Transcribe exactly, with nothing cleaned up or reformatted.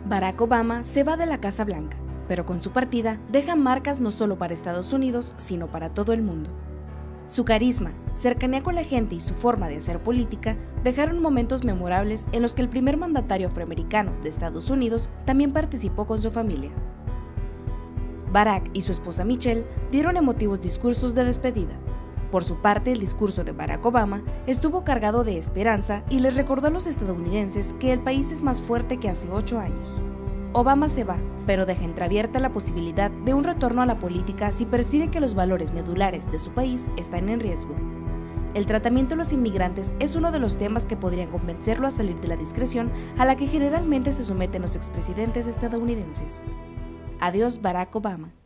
Barack Obama se va de la Casa Blanca, pero con su partida deja marcas no solo para Estados Unidos, sino para todo el mundo. Su carisma, cercanía con la gente y su forma de hacer política dejaron momentos memorables en los que el primer mandatario afroamericano de Estados Unidos también participó con su familia. Barack y su esposa Michelle dieron emotivos discursos de despedida. Por su parte, el discurso de Barack Obama estuvo cargado de esperanza y les recordó a los estadounidenses que el país es más fuerte que hace ocho años. Obama se va, pero deja entreabierta la posibilidad de un retorno a la política si percibe que los valores medulares de su país están en riesgo. El tratamiento de los inmigrantes es uno de los temas que podrían convencerlo a salir de la discreción a la que generalmente se someten los expresidentes estadounidenses. Adiós, Barack Obama.